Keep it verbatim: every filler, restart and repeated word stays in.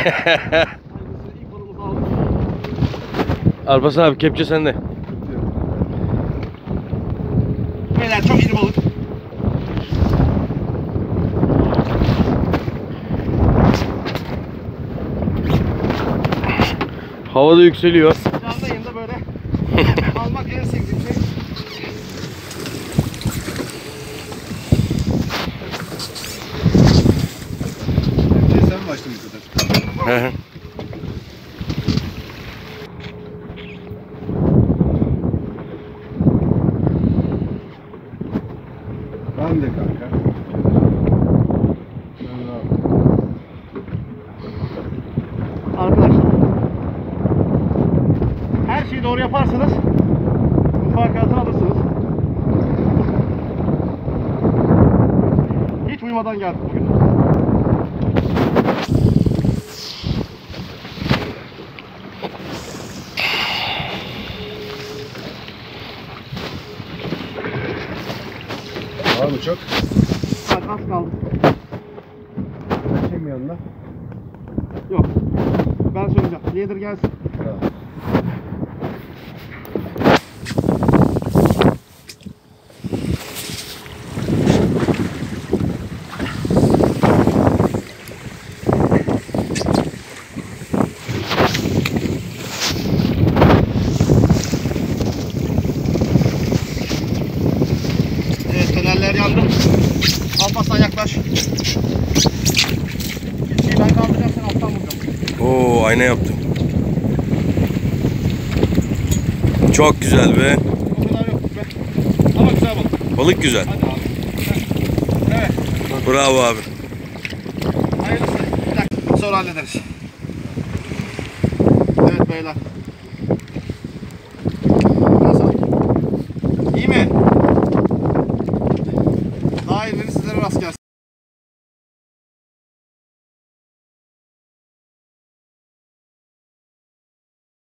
İlk balığımızı aldık. Alparslan abi kepçe sende. Beyler çok iri balık. Havada yükseliyor. Canlı yayında böyle almak en sevdiğim şey. Sen mi açtın bu kadar? Hı hı. Ben de kanka. Arkadaşlar, her şeyi doğru yaparsanız mufakatını alırsınız. Hiç uyumadan geldik bugün. Var mı çok? Bak az kaldı. Açayım yanına. Yok. Ben söyleyeceğim. Leader gelsin. Tamam. Evet, fenerler yandı. Alparslan yaklaş. İlçeyi ben kaldıracağım, sen alttan vuracaksın. Oo, ayna yaptım. Çok güzel be. O kadar yok be. Ama güzel balık. Balık güzel. Hadi abi. Evet. Bravo abi. Hayırlısı. Bir dakika sonra hallederiz. Evet beyler.